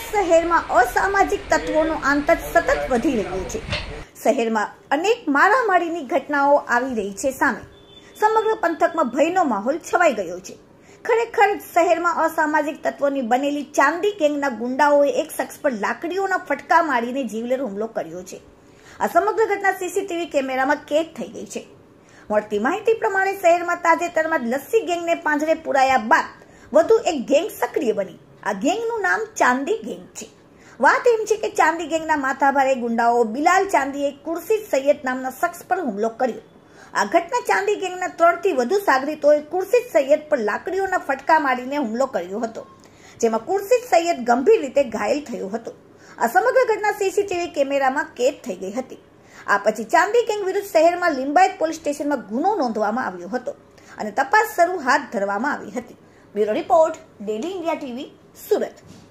શહેરમાં અસામાજિક તત્વોનો આતંક સતત વધી રહ્યો છે। શહેરમાં અનેક મારામારીની ઘટનાઓ આવી રહી છે સામે। સમગ્ર પંથકમાં ભયનો માહોલ છવાઈ ગયો છે। ખરેખર શહેરમાં અસામાજિક તત્વોની બનેલી ચાંદી ગેંગના ગુંડાઓએ એક શખ્સ પર લાકડીઓના ફટકા મારીને જીવલેણ હુમલો કર્યો છે। આ સમગ્ર ઘટના સીસીટીવી કેમેરામાં કેદ થઈ ગઈ છે। મળતી માહિતી પ્રમાણે શહેરમાં તાજેતરમાં જ લસ્સી ગેંગને પાંજરે પુરાયા બાદ વધુ એક ગેંગ સક્રિય બની। આ ગેંગનું નામ ચાંદી ગેંગ છે। વાત એમ છે કે ચાંદી ગેંગના માથાભારે ગુંડાઓ બિલાલ ચાંદીએ ખુરશીદ સૈયદ નામના શખ્સ પર હુમલો કર્યો। આ ઘટના ચાંદી ગેંગના 3 થી વધુ સાગરીતોએ ખુરશીદ સૈયદ પર લાકડીઓના ફટકા મારીને હુમલો કર્યો હતો, જેમાં ખુરશીદ સૈયદ ગંભીર રીતે ઘાયલ થયો હતો। આ સમગ્ર ઘટના સીસીટીવી કેમેરામાં કેદ થઈ ગઈ હતી। આ પછી ચાંદી ગેંગ વિરુદ્ધ શહેરમાં લિંબાયત પોલીસ સ્ટેશનમાં ગુનો નોંધવામાં આવ્યો હતો અને તપાસ શરૂ હાથ ધરવામાં આવી હતી। Bureau report, daily India TV, Surat.